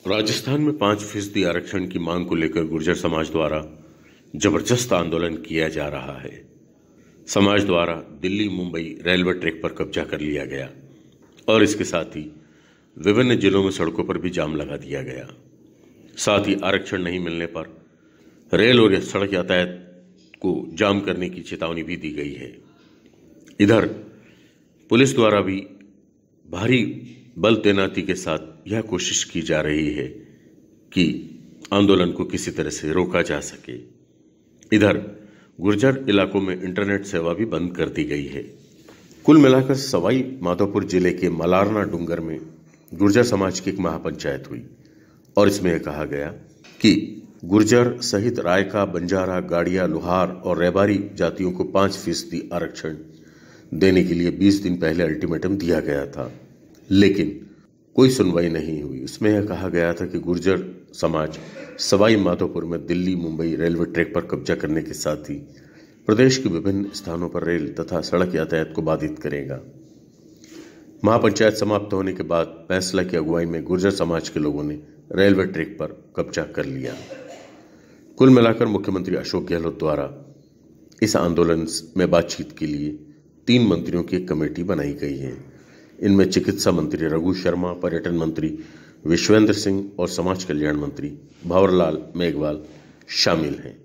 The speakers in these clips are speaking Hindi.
राजस्थान में 5% आरक्षण की मांग को लेकर गुर्जर समाज द्वारा जबरदस्त आंदोलन किया जा रहा है। समाज द्वारा दिल्ली मुंबई रेलवे ट्रैक पर कब्जा कर लिया गया और इसके साथ ही विभिन्न जिलों में सड़कों पर भी जाम लगा दिया गया। साथ ही आरक्षण नहीं मिलने पर रेल और सड़क यातायात को जाम करने की चेतावनी भी दी गई है। इधर पुलिस द्वारा भी भारी बल तैनाती के साथ यह कोशिश की जा रही है कि आंदोलन को किसी तरह से रोका जा सके। इधर गुर्जर इलाकों में इंटरनेट सेवा भी बंद कर दी गई है। कुल मिलाकर सवाई माधोपुर जिले के मलारना डूंगर में गुर्जर समाज की एक महापंचायत हुई और इसमें यह कहा गया कि गुर्जर सहित रायका, बंजारा, गाड़िया, लोहार और रेबारी जातियों को 5% आरक्षण देने के लिए 20 दिन पहले अल्टीमेटम दिया गया था, लेकिन कोई सुनवाई नहीं हुई। उसमें यह कहा गया था कि गुर्जर समाज सवाई माधोपुर में दिल्ली मुंबई रेलवे ट्रैक पर कब्जा करने के साथ ही प्रदेश के विभिन्न स्थानों पर रेल तथा सड़क यातायात को बाधित करेगा। महापंचायत समाप्त होने के बाद फैसला की अगुवाई में गुर्जर समाज के लोगों ने रेलवे ट्रैक पर कब्जा कर लिया। कुल मिलाकर मुख्यमंत्री अशोक गहलोत द्वारा इस आंदोलन में बातचीत के लिए 3 मंत्रियों की एक कमेटी बनाई गई है। इनमें चिकित्सा मंत्री रघु शर्मा, पर्यटन मंत्री विश्वेंद्र सिंह और समाज कल्याण मंत्री भंवरलाल मेघवाल शामिल हैं।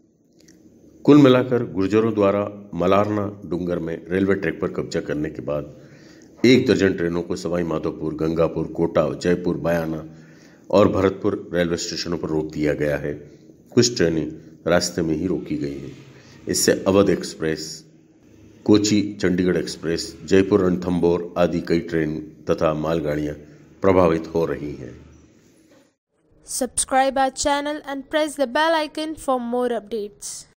कुल मिलाकर गुर्जरों द्वारा मलारना डूंगर में रेलवे ट्रैक पर कब्जा करने के बाद 1 दर्जन ट्रेनों को सवाई माधोपुर, गंगापुर, कोटा, जयपुर, बयाना और भरतपुर रेलवे स्टेशनों पर रोक दिया गया है। कुछ ट्रेनें रास्ते में ही रोकी गई हैं। इससे अवध एक्सप्रेस, कोची चंडीगढ़ एक्सप्रेस, जयपुर रणथंभौर आदि कई ट्रेन तथा मालगाड़ियां प्रभावित हो रही हैं। Subscribe our channel and press the bell icon for more updates.